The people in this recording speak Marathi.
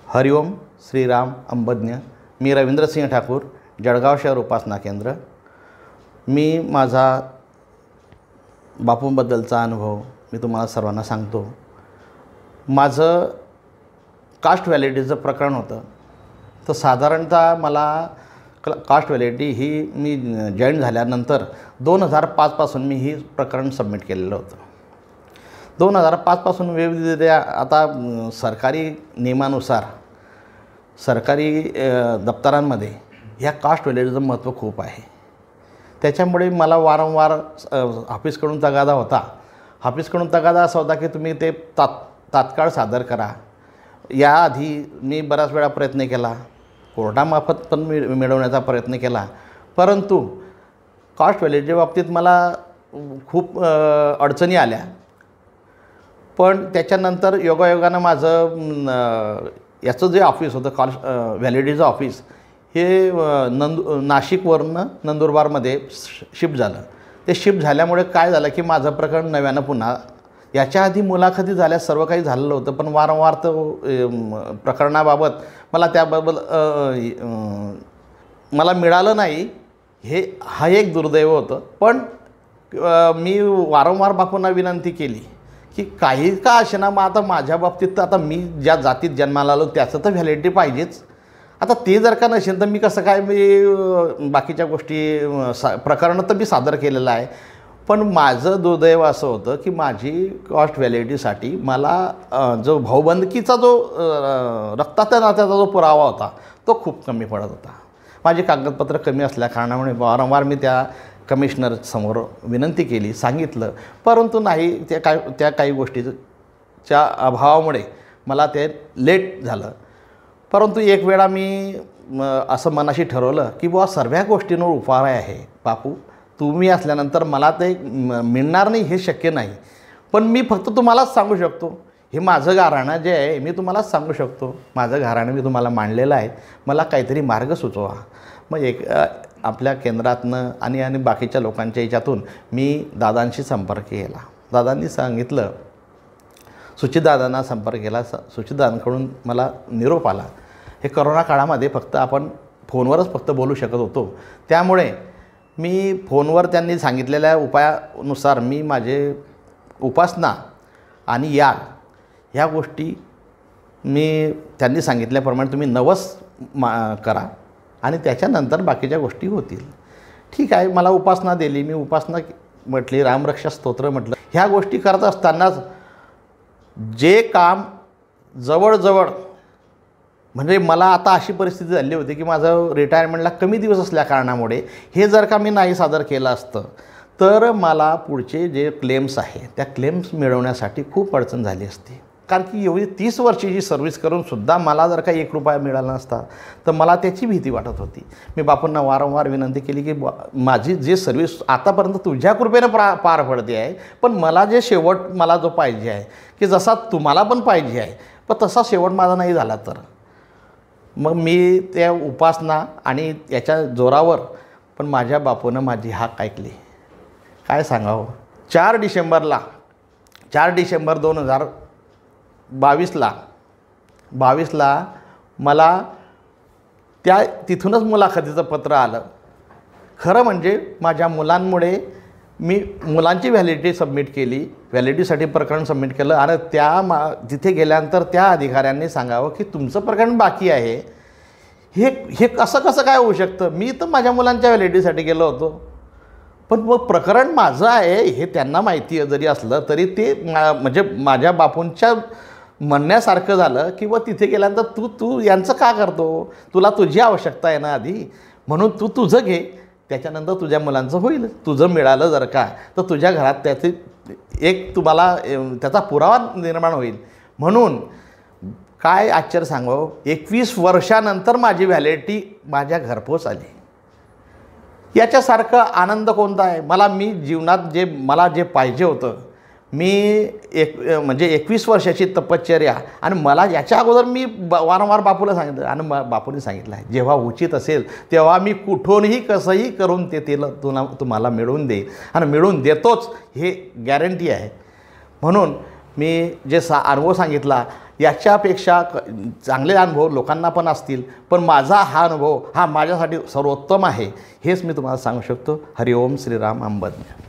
हरिओम श्रीराम अंबज्ञ. मी रवींद्र सिंह ठाकूर, जळगाव शहर उपासना केंद्र. मी माझा बापूंबद्दलचा अनुभव मी तुम्हाला सर्वांना सांगतो. माझं कास्ट व्हॅलिडिटीचं प्रकरण होतं. तर साधारणतः मला कास्ट व्हॅलिडिटी ही मी जॉईन झाल्यानंतर 2005 पासून मी ही प्रकरण सबमिट केलेलं होतं. 2005 पासून वेगवेगळ्या आता सरकारी नियमानुसार सरकारी दप्तरांमध्ये ह्या कास्ट व्हॅलिडिटीचं महत्त्व खूप आहे. त्याच्यामुळे मला वारंवार ऑफिसकडून तगादा होता. ऑफिसकडून तगादा असा होता की तुम्ही ते तात्काळ सादर करा. याआधी मी बऱ्याच वेळा प्रयत्न केला, कोर्टामार्फत पण मिळवण्याचा प्रयत्न केला, परंतु कास्ट व्हॅलिडिटीच्या बाबतीत मला खूप अडचणी आल्या. पण त्याच्यानंतर योगायोगानं माझं याचं जे ऑफिस होतं कास्ट व्हॅलिडिटीचं ऑफिस हे नाशिकवरनं नंदुरबारमध्ये शिफ्ट झालं. ते शिफ्ट झाल्यामुळे काय झालं की माझं प्रकरण नव्यानं पुन्हा याच्या आधी मुलाखती झाल्या, सर्व काही झालेलं होतं, पण वारंवार तो प्रकरणाबाबत मला त्याबाबत मला मिळालं नाही. हा एक दुर्दैव होतं. पण मी वारंवार बापूंना विनंती केली की काही का असेना, मग आता माझ्या बाबतीत तर आता मी ज्या जातीत जन्माला आलो त्याचं तर व्हॅलिडिटी पाहिजेच. आता ते जर का नसेल तर मी कसं काय मी बाकीच्या गोष्टी प्रकरणं तर मी सादर केलेलं आहे. पण माझं दुर्दैव असं होतं की माझी कास्ट व्हॅलिडिटीसाठी मला जो भाऊबंदकीचा जो रक्ताच्या नात्याचा जो पुरावा होता तो खूप कमी पडत होता. माझी कागदपत्र कमी असल्याकारणामुळे वारंवार मी त्या कमिशनरसमोर विनंती केली, सांगितलं, परंतु नाही, त्या काही गोष्टीच्या अभावामुळे मला ते लेट झालं. परंतु एक वेळा मी असं मनाशी ठरवलं की बुवा सर्व गोष्टींवर उपाय आहे. बापू तुम्ही असल्यानंतर मला ते मिळणार नाही हे शक्य नाही, पण मी फक्त तुम्हालाच सांगू शकतो. हे माझं घराणं जे आहे मी तुम्हालाच सांगू शकतो. माझं घराणं मी तुम्हाला मांडलेलं आहे. मला काहीतरी मार्ग सुचवा. मग आपल्या केंद्रातनं आणि बाकीच्या लोकांच्या याच्यातून मी दादांशी संपर्क केला. दादांनी सांगितलं, सुचितदादांना संपर्क केला. सुचितदादांकडून मला निरोप आला. हे करोना काळामध्ये फक्त आपण फोनवरच फक्त बोलू शकत होतो. त्यामुळे मी फोनवर त्यांनी सांगितलेल्या उपायानुसार मी माझे उपासना आणि याग ह्या गोष्टी मी त्यांनी सांगितल्याप्रमाणे तुम्ही नवस करा आणि त्याच्यानंतर बाकीच्या गोष्टी होतील. ठीक आहे, मला उपासना दिली. मी उपासना म्हटली, रामरक्षा स्तोत्र म्हटलं. ह्या गोष्टी करत असतानाच जे काम जवळजवळ म्हणजे मला आता अशी परिस्थिती झाली होती की माझं रिटायरमेंटला कमी दिवस असल्याकारणामुळे हे जर का मी नाही सादर केलं असतं तर मला पुढचे जे क्लेम्स आहे त्या क्लेम्स मिळवण्यासाठी खूप अडचण झाली असती. कारण की एवढी 30 वर्षाची सर्व्हिस करूनसुद्धा मला जर का 1 रुपया मिळाला नसता तर मला त्याची भीती वाटत होती. मी बापूंना वारंवार विनंती केली की माझी जे सर्व्हिस आतापर्यंत तुझ्या कृपेनं पार पडते आहे, पण मला जे शेवट मला जो पाहिजे आहे की जसा तुम्हाला पण पाहिजे आहे, पण तसा शेवट माझा नाही झाला तर. मग मी त्या उपासना आणि याच्या जोरावर पण माझ्या बापूनं माझी हाक ऐकली. काय सांगावं, 4 डिसेंबर 2022ला मला तिथूनच मुलाखतीचं पत्र आलं. खरं म्हणजे माझ्या मुलांमुळे मी मुलांची व्हॅलिडिटी सबमिट केली, व्हॅलिडिटीसाठी प्रकरण सबमिट केलं आणि तिथे गेल्यानंतर त्या अधिकाऱ्यांनी सांगावं की तुमचं प्रकरण बाकी आहे. हे कसं काय होऊ शकतं. मी तर माझ्या मुलांच्या व्हॅलिडिटीसाठी गेलो होतो, पण मग प्रकरण माझं आहे हे त्यांना माहिती जरी असलं तरी ते म्हणजे माझ्या बापूंच्या म्हणण्यासारखं झालं की तिथे गेल्यानंतर तू यांचं का करतो, तुला तुझी आवश्यकता आहे ना आधी, म्हणून तू तुझं घे, त्याच्यानंतर तुझ्या मुलांचं होईल. तुझं मिळालं जर का तर तुझ्या घरात त्याचे एक तुम्हाला त्याचा पुरावा निर्माण होईल. म्हणून काय आश्चर्य सांगावं, 21 वर्षानंतर माझी व्हॅलिडिटी माझ्या घरपोच आली. याच्यासारखं आनंद कोणता आहे. मी जीवनात मला जे पाहिजे होतं, मी 21 वर्षाची तपश्चर्या आणि मला याच्या अगोदर मी वारंवार बापूला सांगितलं आणि बापूने सांगितलं आहे जेव्हा उचित असेल तेव्हा मी कुठूनही कसंही करून ते तुम्हाला मिळवून देईन आणि मिळवून देतोच, हे गॅरंटी आहे. म्हणून मी जे अनुभव सांगितला याच्यापेक्षा चांगले अनुभव लोकांना पण असतील, पण माझा हा अनुभव हा माझ्यासाठी सर्वोत्तम आहे हेच मी तुम्हाला सांगू शकतो. हरिओम श्रीराम अंबज्ञ.